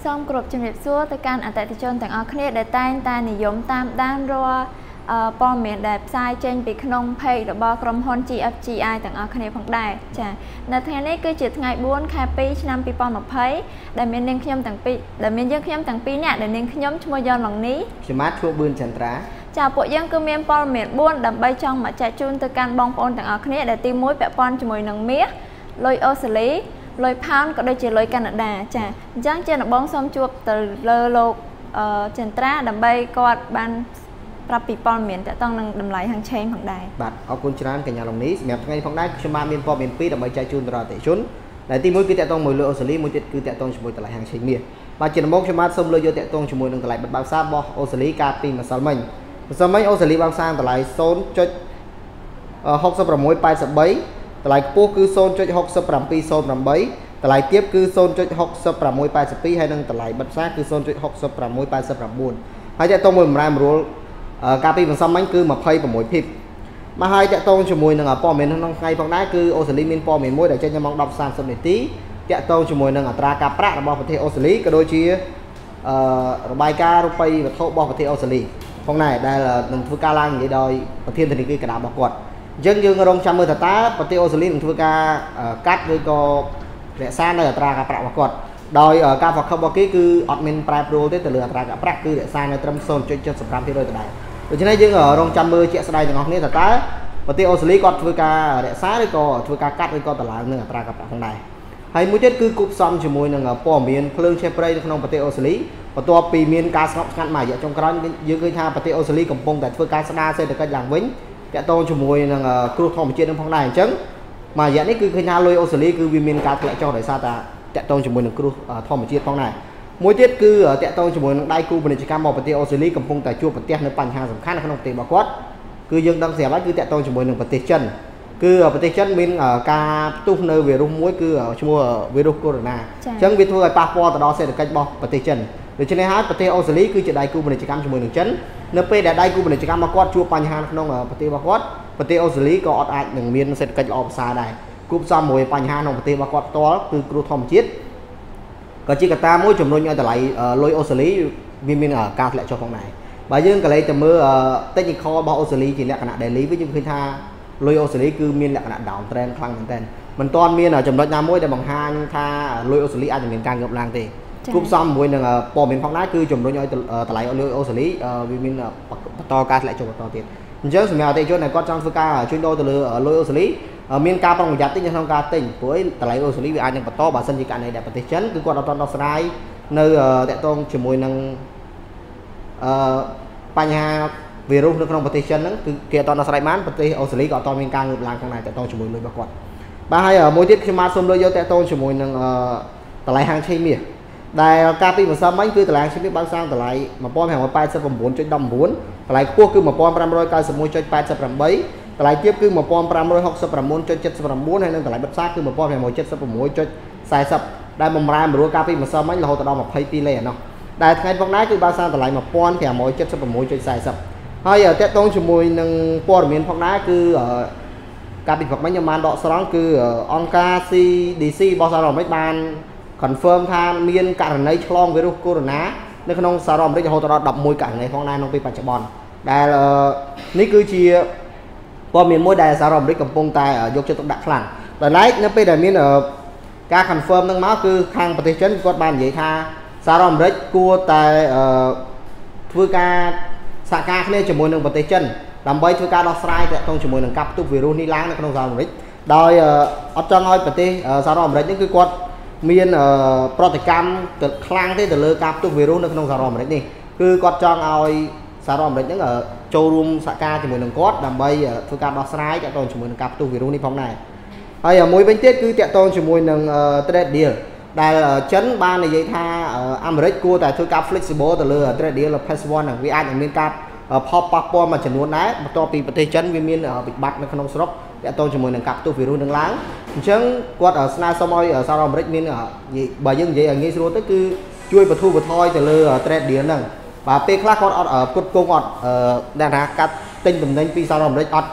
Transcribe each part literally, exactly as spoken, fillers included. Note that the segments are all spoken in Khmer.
ซ่อมกรบจุดเรียบซัวแต่การอัตติชนแต่งเอาเครียดได้ใต้ตานิยมตามด้านรัวปอมเมียนได้ทรายเจนปีขนมเพย์หรือบอกรมฮอน จี เอฟ จี ไอ แต่งเอาเครียดของได้จ้ะในทางนี้คือจุดไงบ้วนแค่ปีนำปีปอมมาเพย์ได้เมียนเลี้ยงขยมแต่งปีได้เมียนยังขยมแต่งปีเนี่ยได้เลี้ยงขยมชั่วโมงย้อนหลังนี้สมาร์ททัวร์บืนจันทราจ่าปวดยังคือเมียนปอมเมียนบ้วนดับใบจองมาจัดจูนตัวการบองปอนแต่งเอาเครียดได้ตีมุ้ยแปะปอนชั่วโมงหนังเมียลอยออสลีลอยพาวก็ได้เจอลอยแคนาดาจ้ะจังเจนบ้องซ้อมจวบแต่เลอโลกจันทราดับใบกอดบันปรับปีปอนเมียนแต่ต้องนั่งดำไหลทางเชนของได้บัดเอาคุณชนะกันอย่างลงนี้แบบไงของได้ชมาเมียนปอมเมียนปีดับใบใจจูนตลอดแต่ชุนแต่ที่มุ้ยคือแต่ต้องมวยเลือออสลีมุ้ยคือแต่ต้องชมวยตลาดทางเชนเมียมาเจนบ้องชมาส้มเลยเยอะแต่ต้องชมวยหนึ่งตลาดบัดบางซาบอออสลีกาปีมาซัลมันมาซัลมันออสลีบางซาตลาดโซนจุดหกสิบประมวยไปสับใบตลาดปูคือโซนจุดหกสิบประมปีโซนประมใบตลาดเทียบคือโซนจุดหกสิบประมวยไปสับปีให้นั่งตลาดบัดซาคือโซนจุดหกสิบประมวยไปสับประมูลให้จะต้องมวยมารายมรู้การปีมันซ้ำมันคือมาเพย์ประมวยพิบมาให้จะต้องชมวยหนึ่งปอมเมนทั้งไงฝั่งได้คือออสเตรเลียมีปอมเมนมวยแต่เช่นจะมองดอกซานสมิตีจะต้องชมวยหนึ่งอัตราการประระบอบประเทศออสเตรเลียก็โดยที่ระบายการรูปไปประเทศบอบประเทศออสเตรเลียฝั่งไหนได้ละหนึ่งทุกการล่างอย่างโดยประเทศธนิกีกระดาษบกวดยังยังรงจำมือตาตาประเทศออสเตรเลียหนึ่งทุกการกัดโดยก็เรียกซานในอัตราการประบกวดโดยการฝักเขาบอกกี้คือออดเมนปลายโปรที่แต่เหลืออัตราการประคือเรียกซานในตรัมโซนจุดจุดสำคัญที่โดยตัวใดโดยเฉพาะยังรงจำมือเชี่ยสไลด์อย่างนี้แต่ตาประเทศออสเตรเลียก็ถือการเรียกซาหรือก็ถือการกัดหรือก็ตลาดหนึ่งอัตรากับฝั่งใดให้มุ้ยเจ็ดคือกลุ่มซ้ำชั่วโมงหนึ่งปอมเมียนเพลิงเชฟเปรย์ในขนมประเทศออสเตรเลียประตัวปีเมียนการสงบงัดใหม่อย่างจงกรอนยืนขึ้นทางประเทศออสเตรเลียกับปงแต่ถือการสนาเสด็จกันอย่างวิ่งจะโตชั่วโมงหนึ่งครูทองเจ็ดในฝั่งใดจังมาอย่างนี้คือขึ้นทางลอยออสเตรเลียคือวิเมียนการแกะเจ้าไหนซาตาจะโตชั่วโมงหนึ่งครูทองเจ็ดฝั่งใดมุ้ยเจ็ดคือจะโตชั่วโมงได้ครูบริจาคมอประเทศออสเตรเลียกับปงแต่ชั่วประเทศในปัญหาสำคัญในขนมเตะบกวดคือยังดังเสียไว้คือจะโตชั่วโมงหนึ่งประเทศจันคือประเทศจันมีการตุ้งเนยเวรุมมุ้ยคือชั่วโมงเวรุโคโรนาจังวิธีการปาปอตลอดเสด็จกันบอกประเทศจันโดยเฉพาะประเทศออสเตรเลียคือจะได้กู้บริจาคชั่วโมงหนึ่งจันเนื้อเป็ดได้กู้บริจาคมากอดชั่วปัญหาขนมประเทศบกวดประเทศออสเตรเลียก็อดอาจหนึ่งมีนเสร็จกันออกซาได้กู้ซ้ำมวยปัญหาของประเทศบกวดตัวคือครูทอมจิตก็จิกตามุ้ยจำนวนอย่างแต่ไหลลอยออสเตรเลียมีมีการแหลกช่องไหนบางอย่างก็เลยจะเมื่อเทคนิคอบอกออสเตรเลียจีนแหลกขนาดเดลีวิจิตรคือท่าลอยออสเตรเลียคือมีแหลกขนาดดาวเทรนคลังเหมือนกันมันตอนมีน่ะจำนวนน้ำมุ้ยแต่บางห้างท่าลอยออสเตรเลียอาจจะมีการเกือบล้างตีกลุ่มซ้ำมวยหนึ่งปอมเป็นฝั่งนั้นคือจำนวนอย่างแต่ไหลลอยออสเตรเลียวิมีต่อการแหลกช่องต่อตีเจ้าสมัยเตะจุดในก้อนจังสกาช่วยโดนตัวลอยออสเตรเลียมีการปรองยัดติ้งยังทำการติ้งป่วยแต่ไหลออสเตรเลียวิอายังปัตโต้บาสันจิการในแดดประเทศฉันคือก้อนเราตอนเราสไลด์ในแต่ตรงจมูกนั่งปัญหาวิรุณในขนมประเทศฉันนั้นคือเกี่ยวตอนเราสไลด์มันประเทศออสเตรเลียก็ตอนมีการเงินล้างข้างในแต่ตรงจมูกเลยบางคนบางให้มวยที่ขึ้นมาสมเลยเยอะแต่ตรงจมูกนั่งแต่ไหลหางเชียร์ได้การปีมาซ้ำมันคือแต่ไหลเชียร์บางสร้างแต่ไหลมาป้อนแห่งมาไปสับผมบุญจนดำบุญแต่ไหลพวกคือมาป้อนปรามรอยการสมุนจนไปสับปรามใบแต่ไหลเทียบคือมาป้อนปรามรอยหกสับปรามมุนจนเจ็ดสับปรามมุนให้นั่งแต่ไหลแบบซ่าคือมาป้อนแห่งมวยเจ็ดสับปรามมุนจนสายสับได้มารายมารู้การปีมาซ้ำมันเราแต่เรามาเพย์ปีเลยเนาะได้ไงพวกนั้นคือบางสร้างแต่ไหลมาป้อนแห่งมวยเจ็ดสับปรามมุนจนสายสับให้เจ้าตรงจมูกนั่งป้อนเหมือนพวกนั้นคือการปีพวกมันยังมาดอกสร้างคือองค์การซีดีซีบอสซาร์ไม่บานคอนเฟิร์มทางมีนการในช่องวิรุโคโรนาในขนมสารอมได้จะโหตลอดดับมวยกันในท้องนายน้องปีปัจจุบันแต่นี่คือเชียพอมีมวยได้สารอมได้กับปงตายยกจะต้องดักหลังแต่ไหนนั่นเป็นแต่มีนการคอนเฟิร์มตั้งมาคือทางประเทศฉันกดบานใหญ่ท่าสารอมได้กลัวแต่ធ្វើការសហការគ្នាជាមួយនឹងប្រទេសចិនដើម្បីធ្វើការដោះស្រាយទាក់ទងជាមួយនឹងការផ្ទុះវីរុសនេះឡើងនៅក្នុងសហរដ្ឋអាមេរិកដោយអត់ចង់ឲ្យប្រទេសសហរដ្ឋអាមេរិកនេះគឺគាត់មានប្រតិកម្មទៅខ្លាំងទេទៅលើការផ្ទុះវីរុសនៅក្នុងសហរដ្ឋអាមេរិកនេះគឺគាត់ចង់ឲ្យសហរដ្ឋអាមេរិកហ្នឹងចូលរួមសហការជាមួយនឹងគាត់ដើម្បីធ្វើការដោះស្រាយទាក់ទងជាមួយនឹងការផ្ទុះវីរុសនេះផងដែរហើយមួយវិញទៀតគឺទាក់ទងជាមួយនឹង trade deal ដែលចិនបាននិយាយថាអាមេរិកគួរតែធ្វើការ flexible ទៅលើ trade deal phase one ហ្នឹងវាអាចនឹងមានការផលប៉ះពាល់មួយចំនួនដែរបន្ទាប់ពីប្រទេសចិនវាមានវិបត្តិនៅក្នុងស្រុកទាក់ទងជាមួយនឹងការផ្ទុះវីរុសនឹងឡើងអញ្ចឹងគាត់ស្នើសុំឲ្យសហរដ្ឋអាមេរិកមានបើយើងនិយាយឲ្យងាយស្រួលទៅគឺជួយបទូបថយទៅលើ trade deal ហ្នឹងបាទពេលខ្លះគាត់អត់ផ្គត់ផ្គង់អត់ដែលថាកាត់ទិញតំណែងពីសហរដ្ឋអាមេរិកអត់គ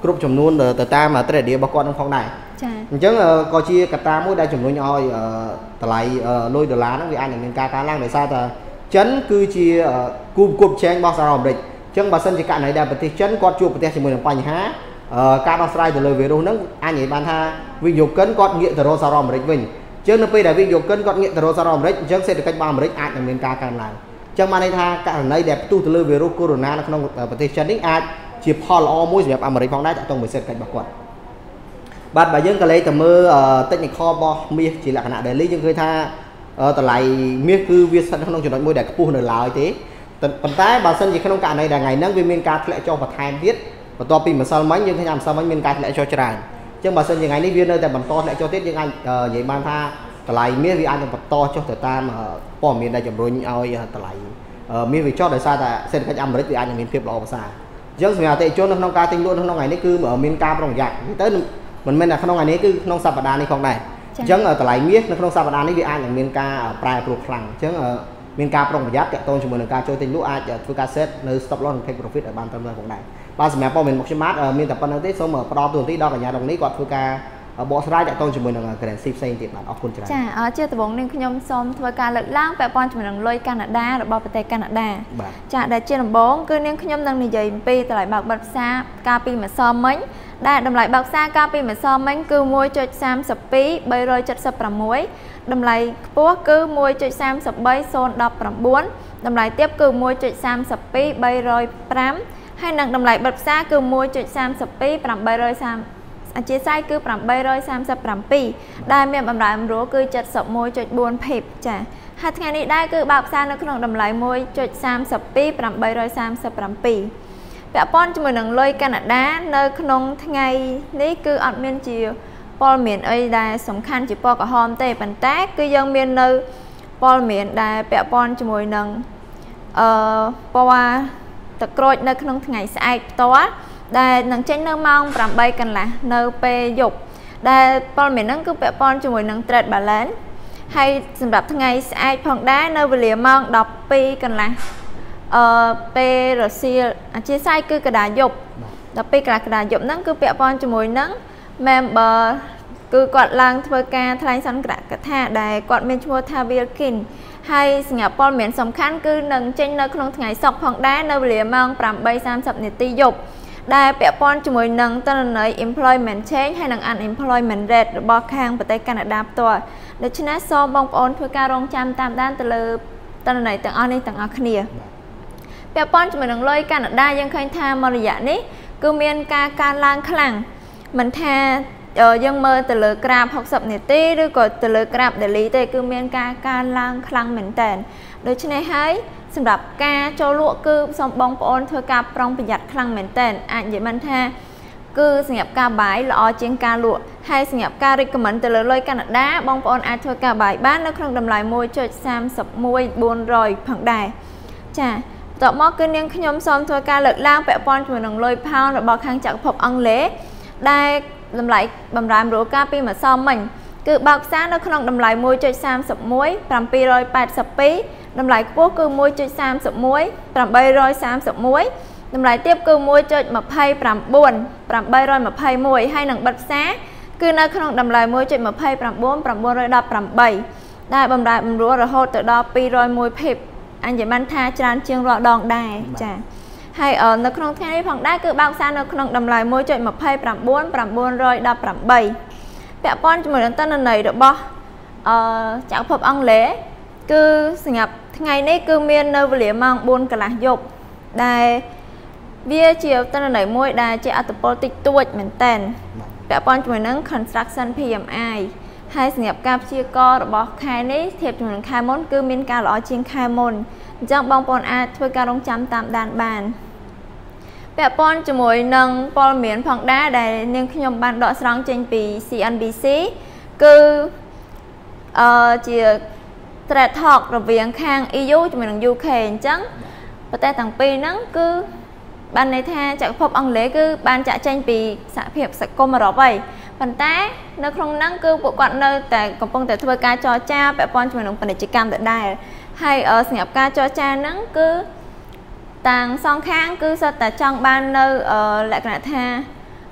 គ្រប់ចំនួនទៅតាមត្រេឌីរបស់គាត់នឹងផងដែរចាអញ្ចឹងក៏ជាកត្តាមួយដែលជំរុញឲ្យតម្លៃលុយដុល្លារហ្នឹងវាអាចនឹងមានការកើនឡើងដោយសារតែចិនគឺជាគូប្រកួតប្រជែងរបស់សហរដ្ឋអាមេរិកអញ្ចឹងបើសិនជាករណីដែលប្រទេសចិនគាត់ជួបប្រទេសជាមួយនឹងបញ្ហាការដោះស្រាយទៅលើវីរុសហ្នឹងអាចនិយាយបានថាវិនិយោគិនគាត់ងាកទៅរកសហរដ្ឋអាមេរិកវិញអញ្ចឹងនៅពេលដែលវិនិយោគិនគាត់ងាកទៅរកសហរដ្ឋអាមេរិកអញ្ចឹងសេដ្ឋកិច្ចរបស់អាមេរិកអាចនឹងមានការកើនឡើងអញ្ចឹងបានន័យថាករណីដែលផ្ទុះទៅលើវីរុសកូវីដ -ដិប នៅក្នុងប្រទេសចិននេះអាចជាផលល្អមួយសម្រាប់អាមេរិកផងដែរតាក់ទងមួយសេដ្ឋកិច្ចរបស់គាត់បាទបើយើងក៏លេខទៅមើល technical របស់មាសជាលក្ខណៈ daily យើងឃើញថាតម្លៃមាសគឺវាស្ថិតក្នុងចំណុចមួយដែលខ្ពស់នៅឡើយទេប៉ុន្តែបើសិនជាក្នុងករណីដែលថ្ងៃហ្នឹងវាមានការធ្លាក់ចុះបន្ថែមទៀតបន្ទាប់ពីម្សិលមិញយើងឃើញថាម្សិលមិញមានការធ្លាក់ចុះច្រើនអញ្ចឹងបើសិនជាថ្ងៃនេះវានៅតែបន្តធ្លាក់ចុះទៀតយើងអាចនិយាយបានថាតម្លៃមាសវាអាចនឹងបន្តចុះទៅតាមព័ត៌មានដែលជំរុញឲ្យតម្លៃមាសវាចុះដោយសារតែសេដ្ឋកិច្ចអាមេរិកវាអាចនឹងមានភាពល្អប្រសើរអញ្ចឹងសម្រាប់អតិថិជននៅក្នុងការទិញលក់នៅក្នុងថ្ងៃនេះគឺមានការប្រុងប្រយ័ត្នទៅមិនមែនតែក្នុងថ្ងៃនេះគឺក្នុងសប្តាហ៍នេះផងដែរអញ្ចឹងតម្លៃមាសនៅក្នុងសប្តាហ៍នេះវាអាចនឹងមានការប្រែប្រួលខ្លាំងអញ្ចឹងមានការប្រុងប្រយ័ត្នតាក់ទងជាមួយនឹងការចូលទិញលក់អាចធ្វើការ set នៅ stop loss និង take profit ឲ្យបានត្រឹមត្រូវផងដែរបាទសម្រាប់ព័ត៌មានរបស់ខ្ញុំបាទមានតែប៉ុណ្្នឹងទេសូមផ្ដល់ទូរទស្សន៍ដល់កញ្ញាដងនេះគាត់ធ្វើការបកស្រាយតាក់ទងជាមួយនឹង currency ផ្សេងទៀតបាទអរគុណច្រើនចាជាដំបូងនេះខ្ញុំសូមធ្វើការលើកឡើងពាក់ព័ន្ធជាមួយនឹងលុយកាណាដារបស់ប្រទេសកាណាដាចាដែលជាដំបូងគឺនាងខ្ញុំនឹងនិយាយអំពីតម្លៃបើកបិទផ្សារកាលពីម្សិលមិញដែលតម្លៃបើកផ្សារកាលពីម្សិលមិញគឺ មួយចុចសាមសិបពីរ បីរយเจ็ดสิบหก តម្លៃខ្ពស់គឺ មួយចុចសាមសិបបី ศูนย์ ដប់ប្រាំបួន តម្លៃទាបគឺ មួយចុចសាមសិបពីរ បីរយប្រាំ ហើយនឹងតម្លៃបិទផ្សារគឺ មួយចុចសាមសិបពីរ ប្រាំបីរយសាម អធិស្ឋានគឺ ប្រាំបីរយសាមសិបប្រាំពីរ ដែលមានបម្រែបម្រួលគឺ เจ็ดสิบមួយចុចបួន ភាគចាហើយថ្ងៃនេះដែរគឺបើកផ្សារនៅក្នុងតម្លៃ មួយចុចសាមសិបពីរ ប្រាំបីរយសាមសិបប្រាំពីរ ពាក់ព័ន្ធជាមួយនឹងលុយកាណាដានៅក្នុងថ្ងៃនេះគឺអត់មានជាព័ត៌មានអីដែលសំខាន់ជាពណ៌ក្រហមទេប៉ុន្តែគឺយើងមាននៅព័ត៌មានដែលពាក់ព័ន្ធជាមួយនឹងអឺពណ៌ទឹកក្រូចនៅក្នុងថ្ងៃស្អែកផ្ទាល់ដែលនឹងចេញនៅម៉ោងប្រាំបីកន្លះនៅពេលយប់ដែលព័ត៌មានហ្នឹងគឺពាក់ព័ន្ធជាមួយនឹង trade balance ហើយសម្រាប់ថ្ងៃស្អែកផងដែរនៅវេលាម៉ោងដប់ពីរកន្លះអឺពេលរសៀលអធិស្ឋានគឺកណ្ដាលយប់ដល់ពេលកណ្ដាលយប់ហ្នឹងគឺពាក់ព័ន្ធជាមួយនឹង member គឺគាត់ឡើងធ្វើការថ្លែងសន្និកថាដែលគាត់មានឈ្មោះថា Wilkin ហើយសញ្ញាព័ត៌មានសំខាន់គឺនឹងចេញនៅក្នុងថ្ងៃសុក្រផងដែរនៅវេលាម៉ោងប្រាំបីសាមសិបនាទីយប់ដែលពាក់ព័ន្ធជាមួយនឹងទិន្នន័យ employment change ហើយនិង unemployment rate របស់ខាងប្រទេសកាណាដាផ្ទាល់ដូច្នេះសូមបងប្អូនធ្វើការរងចាំតាមដានទៅលើទិន្នន័យទាំងអស់នេះទាំងអស់គ្នាពាក់ព័ន្ធជាមួយនឹងលុយកាណាដាយើងឃើញថាមួយរយៈនេះគឺមានការកើនឡើងខ្លាំងមិនថាយើងមើលទៅលើក្រាបหกสิบនាទីឬក៏ទៅលើក្រាប daily ទេគឺមានការកើនឡើងខ្លាំងមែនតើដូច្នេះហើយសម្រាប់ការចូលលក់គឺសូមបងប្អូនធ្វើការប្រុងប្រយ័ត្នខ្លាំងមែនតើអាចនិយាយបានថាគឺសម្រាប់ការបាយល្អជាងការលក់ហើយសម្រាប់ការ recommend ទៅលើលុយកាណាដាបងប្អូនអាចធ្វើការបាយបាននៅក្នុងតម្លៃ មួយចុចសាមសិបមួយ បួនរយ ផងដែរចាបន្ទាប់មកគឺនាងខ្ញុំសូមធ្វើការលើកឡើងពាក់ព័ន្ធជាមួយនឹងលុយផោនរបស់ខាងចក្រភពអង់គ្លេសដែលតម្លៃបម្រែបម្រួលកាលពីម្សិលមិញគឺបើកផ្សារនៅក្នុងតម្លៃ មួយចុចសាមសិបមួយ ប្រាំពីររយแปดสิบពីរ តម្លៃខ្ពស់គឺ មួយចុចសាមសិបមួយ ប្រាំបីរយសាមសិបមួយ តម្លៃទាបគឺ មួយចុចម្ភៃប្រាំបួន ប្រាំបីរយម្ភៃមួយ ហើយនឹងបិទផ្សារគឺនៅក្នុងតម្លៃ មួយចុចម្ភៃប្រាំបួន ប្រាំបួនរយដប់ប្រាំបី ដែលបម្រែបម្រួលរហូតទៅដល់ពីររយមួយភាគអញ្ចឹងបានថាច្រើនជាងរាល់ដងដែរចាហើយនៅក្នុងថ្ងៃនេះផងដែរគឺបើកផ្សារនៅក្នុងតម្លៃ មួយចុចម្ភៃប្រាំបួន ប្រាំបួនរយដប់ប្រាំបី ពាក់ព័ន្ធជាមួយនឹងទិន្នន័យរបស់អឺចក្រភពអង់គ្លេសគឺសម្រាប់ថ្ងៃនេះគឺមាននៅវេលាម៉ោងបួនកន្លះយប់ដែលវាជាទិន្នន័យមួយដែលជាអត្តពលតិចតួចមែនតើពាក់ព័ន្ធជាមួយនឹង construction พี เอ็ม ไอ ហើយសម្រាប់ការព្យាករណ៍របស់ខែនេះធៀបជាមួយនឹងខែមុនគឺមានការល្អជាងខែមុនអញ្ចឹងបងប្អូនអាចធ្វើការរងចាំតាមដានបានពាក់ព័ន្ធជាមួយនឹងព័ត៌មានផងដែរដែលនាងខ្ញុំបានដកស្រង់ចេញពី C N B C គឺអឺជា trade talk រវាងខាង E U ជាមួយនឹង U K អញ្ចឹងប្រទេសទាំងពីរហ្នឹងគឺបានន័យថាចក្រភពអង់គ្លេសគឺបានចាក់ចេញពីសហភាពសង្គមអឺរ៉ុបហើយប៉ុន្តែនៅក្នុងហ្នឹងគឺពួកគាត់នៅតែកំពុងតែធ្វើការចរចាពាក់ព័ន្ធជាមួយនឹងពាណិជ្ជកម្មដដែលហើយសម្រាប់ការចរចាហ្នឹងគឺតាំងសងខាងគឺសុទ្ធតែចង់បាននៅលក្ខណៈថា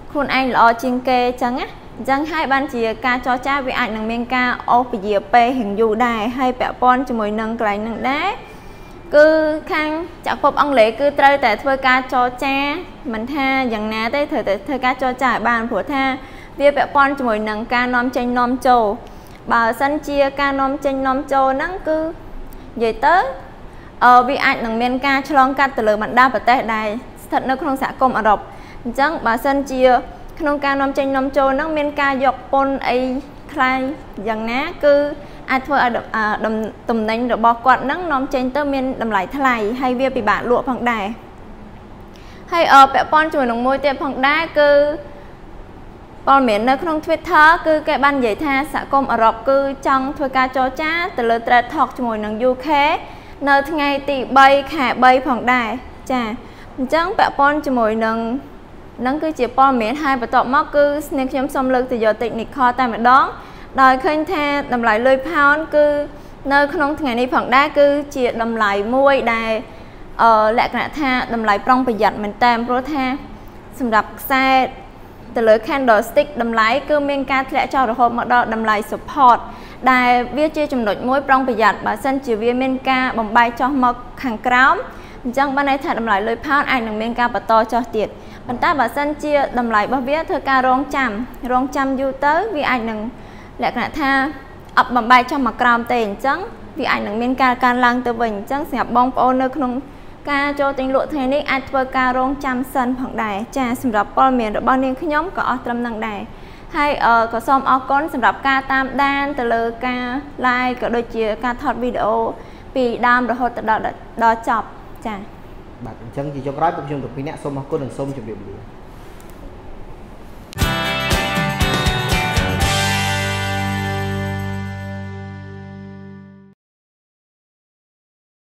ខ្លួនឯងល្អជាងគេចឹងណាអញ្ចឹងហើយបានជាការចរចាវាអាចនឹងមានការអូសពជាពេលរៀងយូរដែរហើយពាក់ព័ន្ធជាមួយនឹងកន្លែងនឹងដែរគឺខាងចក្រភពអង់គ្លេសគឺត្រូវតែធ្វើការចរចាមិនថាយ៉ាងណាទេត្រូវតែធ្វើការចរចាឲ្យបានព្រោះថាវាពាក់ព័ន្ធជាមួយនឹងការនាំចេញនាំចូលបើសិនជាការនាំចេញនាំចូលហ្នឹងគឺនិយាយទៅអឺវាអាចនឹងមានការឆ្លងកាត់ទៅលើបណ្ដាប្រទេសដែលស្ថិតនៅក្នុងសហគមន៍អឺរ៉ុបអញ្ចឹងបើសិនជាក្នុងការនាំចេញនាំចូលហ្នឹងមានការយកពន្ធអីខ្លាំងយ៉ាងណាគឺអាចធ្វើឲ្យតំណែងរបស់គាត់ហ្នឹងនាំចេញទៅមានតម្លៃថ្លៃហើយវាពិបាកលក់ផងដែរហើយអពាក់ព័ន្ធជាមួយនឹងមួយទៀតផងដែរគឺព័ត៌មាននៅក្នុង Twitter គឺគេបាននិយាយថាសហគមន៍អឺរ៉ុបគឺចង់ធ្វើការចរចាទៅលើ Trade Talk ជាមួយនឹង យូ ខេ នៅថ្ងៃទីបីខែបីផងដែរចាអញ្ចឹងពាក់ព័ន្ធជាមួយនឹងនឹងគឺជាព័ត៌មានហើយបន្ទាប់មកគឺស្នេហ៍ខ្ញុំសូមលើកទៅយក technical តែម្ដងដោយឃើញថាតម្លៃលុយផោនគឺនៅក្នុងថ្ងៃនេះផងដែរគឺជាតម្លៃមួយដែលអឺលក្ខណៈថាតម្លៃប្រុងប្រយ័ត្នមែនតើព្រោះថាសម្រាប់ខ្សែទៅលើ candlestick តម្លៃគឺមានការធ្លាក់ចុះរហូតមកដល់តម្លៃ support ដែលវាជាចំណុចមួយប្រុងប្រយ័ត្នបើសិនជាវាមានការបំបែកចុះមកខាងក្រោមអញ្ចឹងបានន័យថាតម្លៃលុយផោនអាចនឹងមានការបន្តចុះទៀតប៉ុន្តែបើសិនជាតម្លៃរបស់វាធ្វើការរងចាំរងចាំយូរទៅវាអាចនឹងលក្ខណៈថាអបបំបែកចុះមកក្រោមទេអញ្ចឹងវាអាចនឹងមានការកើនឡើងទៅវិញអញ្ចឹងសម្រាប់បងប្អូននៅក្នុងការចូលទិញលក់ថ្ងៃនេះអាចធ្វើការរងចាំសិនផងដែរចាសម្រាប់ព័ត៌មានរបស់នាងខ្ញុំក៏អស់ត្រឹមនឹងដែរហើយក៏សូមអរគុណសម្រាប់ការតាមដានទៅលើការ live ក៏ដូចជាការថតវីដេអូពីដើមរហូតដល់ដល់ចប់ចាបាទអញ្ចឹងជាចុងក្រោយពួកខ្ញុំទាំងពីរនាក់សូមអរគុណនិងសូមជម្រាបលា